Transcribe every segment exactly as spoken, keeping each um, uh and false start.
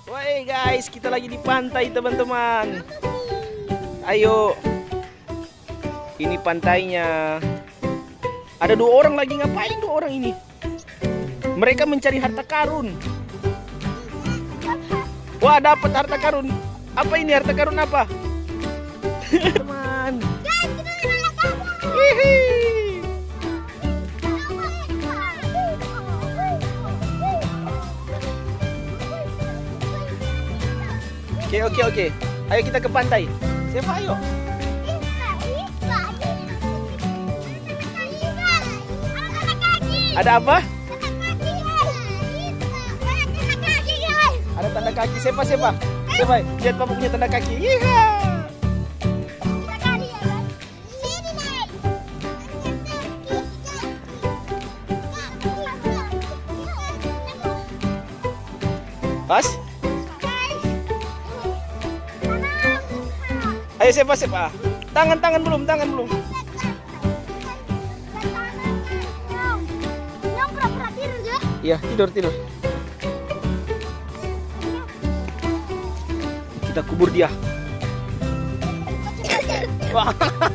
Woi guys, kita lagi di pantai teman-teman. Ayo. Ini pantainya. Ada dua orang lagi, ngapain dua orang ini? Mereka mencari harta karun. Wah, dapat harta karun. Apa ini harta karun apa? Teman. Guys, kita di mana kamu? Hihi. Oke oke oke. Ayo kita ke pantai. Siapa ayo? Ada apa? Ada tanda kaki. Siapa siapa? Siapa? Lihat papa punya tanda kaki. Iya. Pas? Ayo siapa siapa? Tangan tangan belum, tangan belum. Iya, tidur tidur. Kita kubur dia. Wah,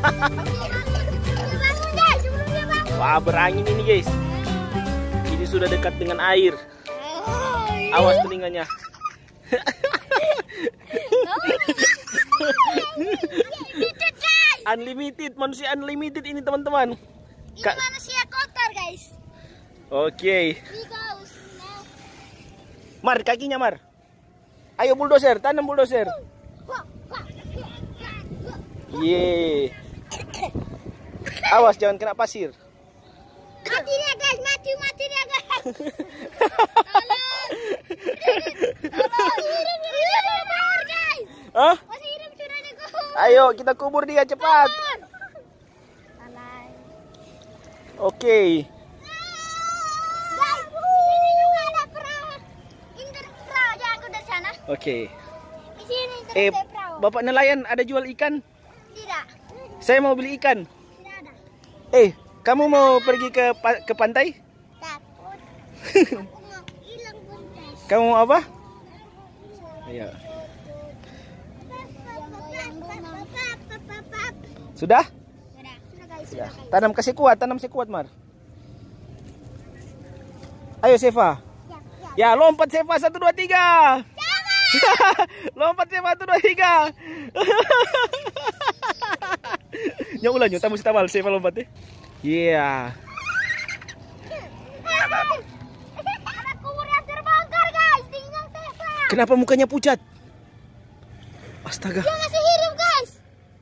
Wah berangin ini guys. Ini sudah dekat dengan air. Awas telinganya. Unlimited, manusia unlimited ini teman-teman. Ini manusia kotor guys. Oke. Mar, kakinya Mar. Ayo bulldozer, tanam bulldozer. Ye. Awas jangan kena pasir. Mati dia guys, mati mati dia guys. Hah? Ayo kita kubur dia cepat. Oke. Guys, ini juga ada perahu. Inter perahu, jangan ke dari sana. Oke. Di sini Eh, ada perahu. Bapak nelayan ada jual ikan? Tidak. Saya mau beli ikan. Tidak ada. Eh, kamu mau pergi ke pa ke pantai? Takut. Aku mau hilang pun guys. Kamu mau apa? Ayo. Sudah? Sudah. Sudah guys. Sudah. Tanam kasih kuat, tanam kasih kuat, Mar. Ayo Seva. Ya, ya. Ya, lompat Seva satu dua tiga. Lompat Seva satu dua tiga. Nya ulah nya tamu sitabal Seva lompat deh. Iya. Ada kubur yang terbongkar guys. Tinggal Seva. Kenapa mukanya pucat? Astaga. Dia masih hidup guys.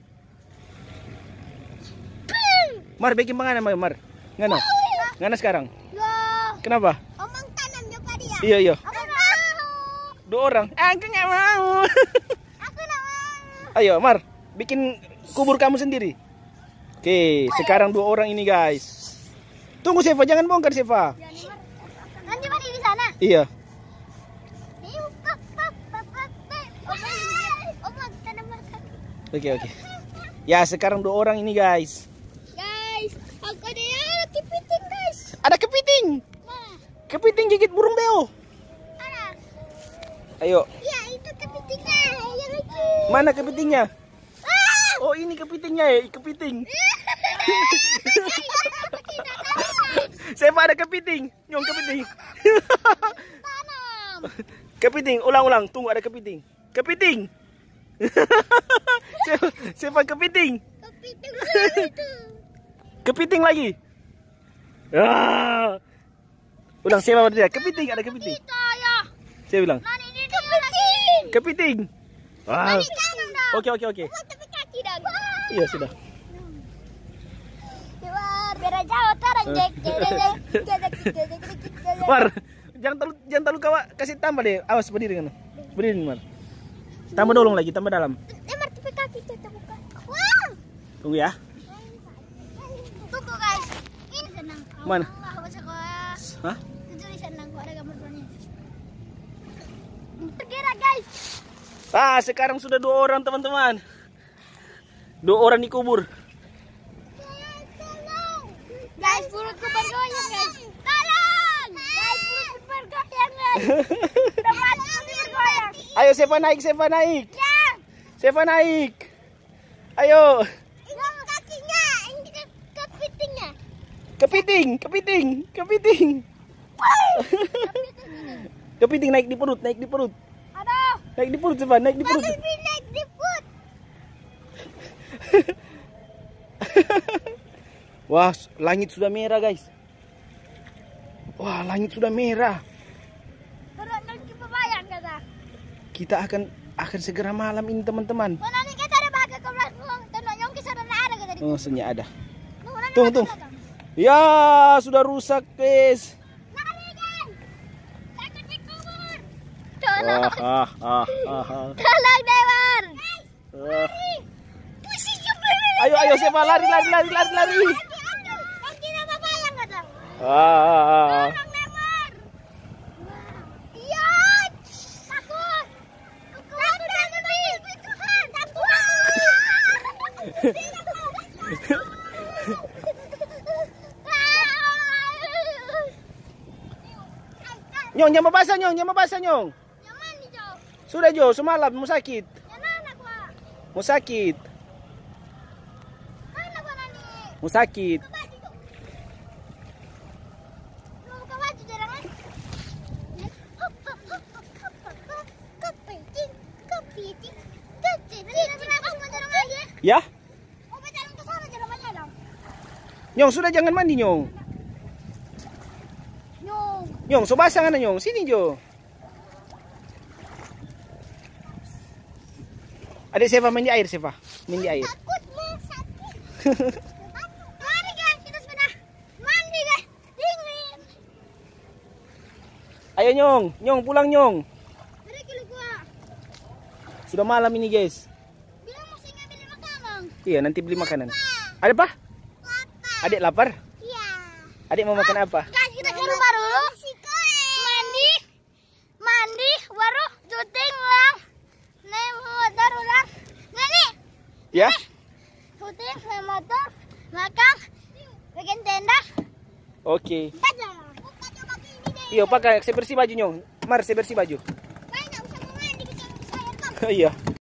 Mar, bikin mangana Mar. Ngana? Ngana sekarang? Ya. Kenapa? Omong tanam juga dia. Iya, iya. Aku mau. Dua orang. Aku nggak mau. Aku nggak mau. Ayo, Mar, bikin kubur kamu sendiri. Oke, sekarang dua orang ini, guys. Tunggu, Seva, jangan bongkar, Seva. Nanti mati di sana. Iya. Omong tanam mereka. Oke, oke. Ya, sekarang dua orang ini, guys. Guys, aku ada yang kepiting, guys. Ada kepiting. Mana? Kepiting gigit burung beo. Ada. Ayo, Ya, itu kepitingnya. Yang itu. mana kepitingnya? Ah! Oh, ini kepitingnya ya, kepiting. Seva ada kepiting. Nyong kepiting. Tanam. Kepiting, ulang-ulang. Tunggu, ada kepiting. Kepiting. Seva, Seva kepiting. Kepiting itu. Kepiting lagi. Ah. Ulang Seva dia. Kepiting, ada kepiting. Kita ya. Saya bilang. Nani ini kepiting. Kepiting. Ah. Nani tanam dah. Oke, oke, oke. Omong tapi kaki dah. Iya, sudah. Luar bera jauh taranjek. Mar, jangan terlalu jangan terlalu kawa kasih tambah deh. Awas berdiri kan. Berdiri, Mar. Tambah dolong lagi, tambah dalam. Emar tapi kaki kita buka. Wah. Tunggu ya. Tunggu guys. Ini senang. Mana? Aku sekolah. Hah? Tulisan aku ada gambar-gambarnya. Segera guys. Ah, sekarang sudah dua orang, teman-teman. Dua orang dikubur. Guys, perutku bergoyang guys. Tolong. Guys, perutku bergoyang guys. Tempatku bergoyang. Ayo Seva naik, Seva naik. Ya. Seva naik. Ayo. Yang kakinya, ini ke kepitingnya. Kepiting, kepiting, kepiting. Kepiting naik di perut, naik di perut. Aduh. Naik di perut Seva, naik di perut. Tapi naik di perut. Wah, langit sudah merah guys. Wah, langit sudah merah. Perut nanti pebayang kata. Kita akan akan segera malam ini teman-teman. Mana nih kita ada bagai ke belakang. Tenang nyong kisah dan ada kata di. Oh, senyap ada. Nunggu, nunggu, Tunggu, tunggu. nunggu. Ya, sudah rusak guys. Lari kan. Takut dikubur. Ah, Tolong. ah, ah, ah, ah. Tolong Dewan. Ah. Pusing jempol. Ayo, ayo Seva, lari, lari, lari, lari, lari. Yang kita pebayang kata. Ah, ah, ah. Tolong Dewan. Iya. Takut. Takut takut Tuhan. Takut. Nyong, jangan basah Nyong, jangan basah Nyong. Yang mana Jo? Sudah Jo, semalam mau sakit. Yang mana gua? Mau sakit. Mana gua nani? Mau sakit. Buka baju Jo. Lu buka baju jangan. Kepiting, kepiting, kepiting. Kenapa semua jarang aja? Ya? Oh, berjalan ke sana jarang aja dong. Nyong, sudah jangan mandi Nyong. Nyong. Nyong, so basah kan Nyong? Sini Jo. Adik Seva main di air Seva. Main di air. Takut mau sakit. Mari guys, kita sudah mandi guys. Dingin. Ayo Nyong, Nyong pulang Nyong. Ada kilo gua. Sudah malam ini guys. Bilang masih ngambil makanan. Iya, nanti beli makanan. Ada apa? Apa? Adik lapar? Iya. Adik mau makan apa? Guys, kita ke rumah dulu. Mandi. Mandi baru syuting ulang. Naik motor ulang. Nani, Ya? syuting naik motor, makan, bikin tenda. Oke. Saja. Buka coba gini deh. Iya, pakai saya bersih baju Nyong. Mar, saya bersih baju. Main enggak usah mau mandi kita saya Tom. Iya.